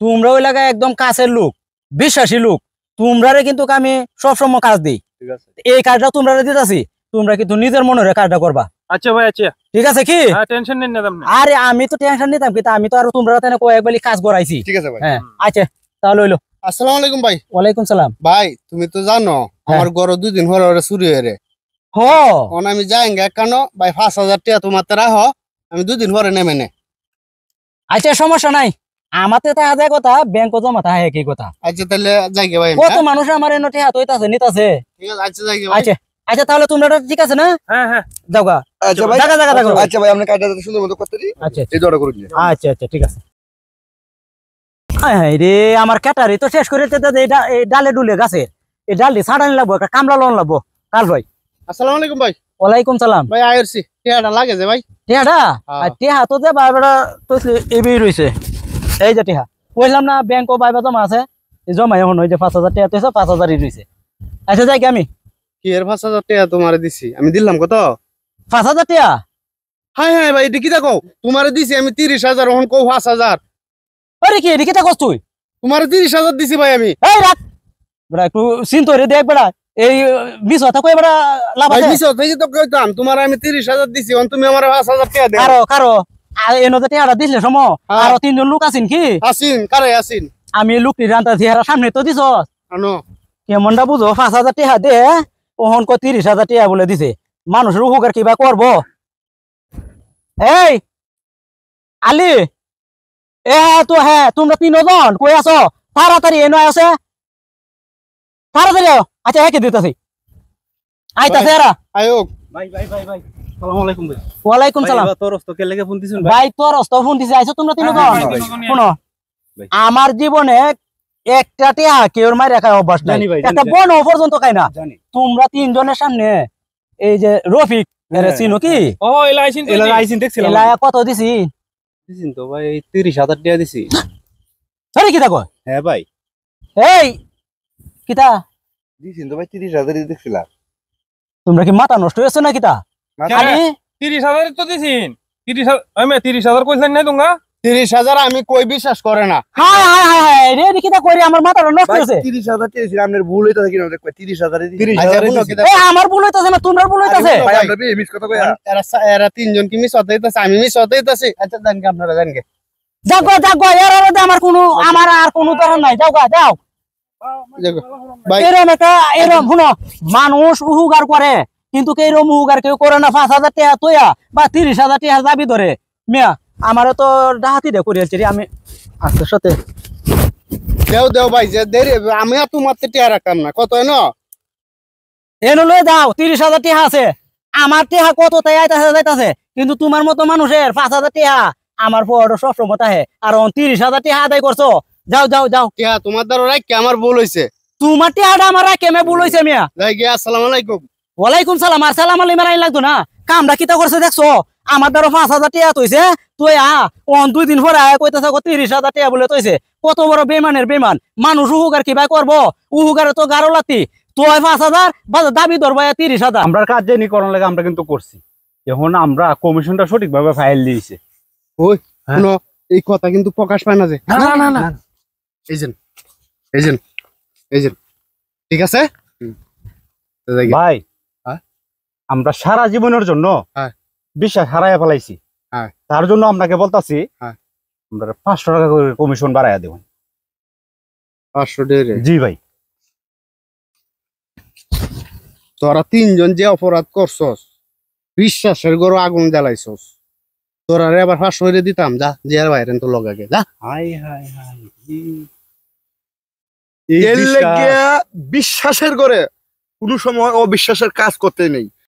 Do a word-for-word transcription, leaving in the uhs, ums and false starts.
তোমরা ওই এলাকায় একদম কাছের লোক, বিশ্বাসী লোক, তোমরারে কিন্তু আমি সবসময় কাজ দিই। ঠিক আছে, এই কাজটা তোমরা দিতেছি, তোমরা কিন্তু নিজের মনে কাজটা করবা। আচ্ছা ভাই, আচ্ছা ঠিক আছে কি? হ্যাঁ, টেনশন নেন না আপনি। আরে আমি তো টেনশন নিতাম, কিন্তু আমি তো আর তোমরা তেনে কয়েকবার কাজ করাইছি। ঠিক আছে ভাই। হ্যাঁ আচ্ছা তাহলে হইলো। আসসালামু আলাইকুম ভাই। ওয়ালাইকুম সালাম। ভাই তুমি তো জানো আমার গরু দুই দিন হরে হরে চুরি হয়ে রে। হো এখন আমি যাই গে কেন ভাই, পাঁচ হাজার টাকা তোমার রাখো, আমি দুদিন পরে নেমে নে। আচ্ছা সমস্যা নাই, আমাতে টাকা দেয় কথা, ব্যাংক জমা থাকে একই কথা। আচ্ছা তাহলে যাই গে ভাই। কত মানুষ আমার এনে টাকা তৈতাছে নিতাছে। ঠিক আছে, আচ্ছা যাই গে ভাই। আচ্ছা আচ্ছা তাহলে তোমরা ঠিক আছে না? হ্যাঁ হ্যাঁ, যাও গা। আচ্ছা ভাই, জায়গা জায়গা দেখো। আচ্ছা ভাই, আপনি কাজটা সুন্দর মতো করতে দিই। আচ্ছা এই দড়া করে দিন। আচ্ছা আচ্ছা ঠিক আছে। হ্যাঁ হ্যাঁ রে, আমার ক্যাটারি তো শেষ করে দিতে, এই ডা- এই ডালে ডুলে গাছে এই ডালটি ছাড়ানি লাগবো, একটা কামলা লোন লাগবো কাল ভাই। আসসালামু আলাইকুম ভাই। ওয়ালাইকুম সালাম। ভাই আইরছি টাকাটা লাগে যে ভাই। টিহাটা হ্যাঁ। আর টিহা তো যে বাইবাটা তো এবি রইছে, এই যে টিহা কইলাম না ব্যাংক ও বাইবা জমা আছে, এই জমা এখন ওই যে পাঁচ হাজার টাকা তো পাঁচ হাজারই রইছে। আচ্ছা যাই কি আমি কি এর পাঁচ হাজার টাকা তোমারে দিছি, আমি দিলাম কত? পাঁচ হাজার টাকা। হ্যাঁ হ্যাঁ ভাই, এটা কি দেখো তোমারে দিছি আমি তিরিশ হাজার, ওখান কো পাঁচ হাজার। আরে কি এদিকে তা কস তুই? তোমারে তিরিশ হাজার দিছি ভাই আমি। এই রাখ বেড়া, একটু চিন্তা রে দেখ বেড়া, এই বিশ কথা কই বেড়া লাভ ভাই আছে? মিছো থেকে তো কইতাম তোমারে আমি তিরিশ হাজার দিছি, ওখান তুমি আমার পাঁচ হাজার টাকা দাও। কারো কারো আর এনো যে টিহাটা দিছিলে সম হ্যাঁ। আরো তিনজন লোক আছেন কি? আসিন কারে আসিন আমি লোকটি রান্তা চেহারা সামনে তো দিছ, আনো। কেমনটা বুঝো? পাঁচ হাজার টাকা দে, ওহন কো তিরিশ হাজার টাকা বলে দিছে। মানুষের উপকার কিবা করবো? এই আলি, এ হ্যাঁ তো হ্যাঁ, তোমরা তিনজন কই আছো? তাড়াতাড়ি এনো আছে, তাড়াতাড়ি আও। আচ্ছা একে দিতেছি, আইতাছে এরা। আয়োগ ভাই ভাই ভাই ভাই, আসসালামু আলাইকুম ভাই। ওয়ালাইকুম সালাম। ভাই তোর কে লেগে ফোন দিছেন ভাই? ভাই তোর অস্ত ফোন দিছে, আইছো তোমরা তিনজন? হ্যাঁ, হ্যাঁ, তিনজনই শোনো, ভাই। আমার জীবনে একটা টিয়া কেউ মাইরা খায় অভ্যাস নাই, জানি ভাই, জানি, একটা জানি। বন পর্যন্ত খাই না। জানি। তোমরা তিনজনের সামনে এই যে রফিক এর হ্যাঁ। চিনো কি? ও এলা আইছেন, এলা আইছেন দেখছিলাম। এলায়া কত দিছি? দিছেন তো ভাই তিরিশ হাজার টাকা দিছি। আরে কিতা কয়? হ্যাঁ ভাই, এই কিতা, দিছিন তো ভাই তিরিশ হাজার দেখছিলাম। তোমরা কি মাথা নষ্ট হয়েছে না কিতা? হ্যাঁ। আমি তিরিশ হাজার তো দিছেন। তিরিশ হাজার আমি তিরিশ হাজার কইছেন নাই তোমরা? তিরিশ হাজার আমি কই বিশ্বাস করে না। হায় হায় হায় হায় রে, রে কিতা করি, আমার মাথাটা নষ্ট হয়েছে। তিরিশ হাজার টাকা আপনার ভুল হইতাছে কিনা দেখো, তিরিশ হাজার তিরিশ আচ্ছা হাজার বুনো কি এই আমার ভুল হইতাছে না, তোমরা ভুল হইতাছে। ভাই আমরা বি মিস কথা কইয়া এরা সা- এরা তিনজন কি মিস হইতাছে, আমি মিস হইতাছি। আচ্ছা জান কি আপনারা জান কে যাও যাও এর মধ্যে আমার কোনো আমার আর কোনো দরকার নাই, যাও গা যাও। ভাই এরম একটা এরম শুনো, মানুষ উহুগার করে কিন্তু এরম উহুগার কেউ করে না। পাঁচ হাজার টাকা তোয়া বা তিরিশ হাজার টাকা দাবি ধরে মিয়া, আমারও তো ডাহাতি দে করিয়াছি রে আমি আস্তে সাথে। দেও দেও ভাই, যে দেরি আমি আর তোমার টিয়া রাখতাম না, কত এনো এনে লয়ে যাও, তিরিশ হাজার টাকা আছে। আমার টাকা কত তাই আইতাছে যাইতাছে, কিন্তু তোমার মতো মানুষের পাঁচ হাজার টাকা আমার পর সবসময় তাহে, আর তিরিশ হাজার টাকা আদায় করছো। যাও যাও যাও, টিয়া তোমার দ্বারা রাখ কি আমার ভুল হইছে। তোমার টাকাটা আমার কেমে ভুল হইছে মিয়া। যাই গিয়া আসসালামু আলাইকুম। ওয়ালাইকুম সালাম। আর সালাম আলাইকুম মারাই লাগতো না, কামটা কিতা করছে দেখছো? আমার দ্বারা পাঁচ হাজার টাকা তৈছে, তুই আ অন দুই দিন পরে আয় কইতেছে তিরিশ হাজার টাকা বলে তৈছে। কত বড় বেমানের বেমান মানুষ, উহুগার কিবা করবো? উহুগারে তো গারো লাতি, তুই পাঁচ হাজার দাবি ধরবা তিরিশ হাজার। আমরা কাজ জানি করণ লাগে, আমরা কিন্তু করছি। এখন আমরা কমিশনটা সঠিকভাবে ফাইল দিয়েছে। ওই হ্যাঁ। শুনো, এই কথা কিন্তু প্রকাশ পায় না যে। না না না না, এই যে এই যে এই যে ঠিক আছে। তো যাই গিয়া। ভাই হ্যাঁ? আমরা সারা জীবনের জন্য হ্যাঁ। বিশ্বাস হারাইয়া ফেলাইছি। হ্যাঁ। তার জন্য আপনাকে বলতাছি হ্যাঁ। আমরা পাঁচশো টাকা করে কমিশন বাড়াইয়া দেব। পাঁচশো ডেরে জি ভাই। তোরা তিনজন যে অপরাধ করছস, বিশ্বাসের গরু আগুন জ্বালাইছস, তোরা রে আবার পাঁচশো করে দিতাম। যা জিয়ার বাইরে তো লগাগে যা। হাই হাই হাই, এর লেগে বিশ্বাসের করে কোনো সময় অবিশ্বাসের কাজ করতে নেই।